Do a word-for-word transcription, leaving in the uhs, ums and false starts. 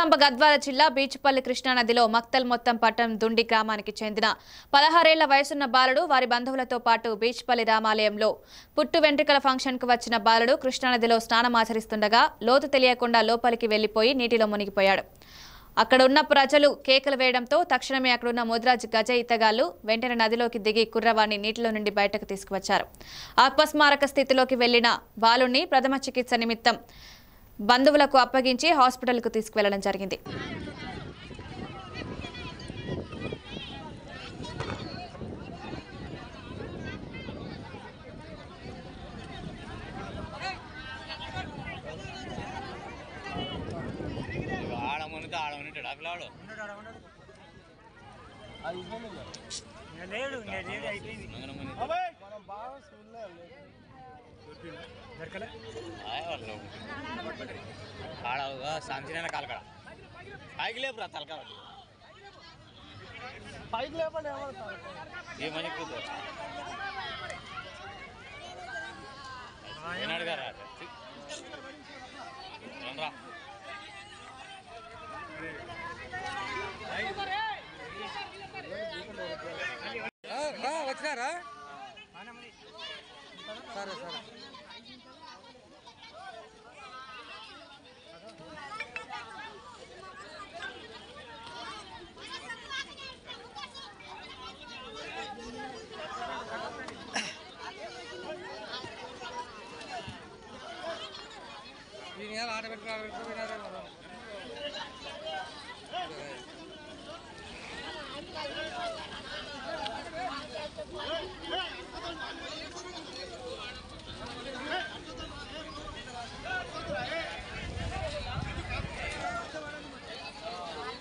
జోగులాంబ గద్వాల జిల్లా బీచుపల్లి కృష్ణానదిలో మక్తల్ మొత్తం పట్టణం దుండి గ్రామానికి చెందిన పదహారేళ్ల వయసున్న బాలుడు వారి బంధువులతో పాటు బీచుపల్లి రామాలయంలో పుట్టు వెంట్రుకల ఫంక్షన్ కు వచ్చిన బాలుడు కృష్ణానదిలో స్నానమాచరిస్తుండగా లోతు తెలియకుండా లోపలికి వెళ్లిపోయి నీటిలో మునిగిపోయాడు. అక్కడ ఉన్న ప్రజలు కేకలు వేయడంతో తక్షణమే అక్కడున్న ముద్రాజ్ గజ ఈతగాళ్లు వెంటనే నదిలోకి దిగి కుర్రవాణ్ణి నీటిలో నుండి బయటకు తీసుకువచ్చారు. అపస్మారక స్థితిలోకి వెళ్లిన బాలుని ప్రథమ చికిత్స నిమిత్తం బంధువులకు అప్పగించి హాస్పిటల్కు తీసుకువెళ్లడం జరిగింది. సాంచిన కాలకడ పైకి లేపురా తలక పైకి లేపండి ఏమని కూతురు ఏనాడు గారా